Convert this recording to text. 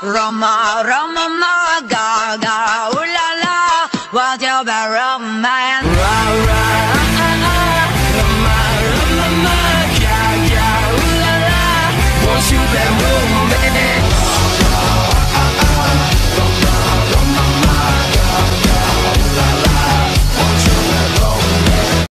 Roma, Roma, ma, ga, ga, ooh la la, what you be romance? Ra, ra, Roma, Roma, ma, ga, ga, ooh la la, won't you be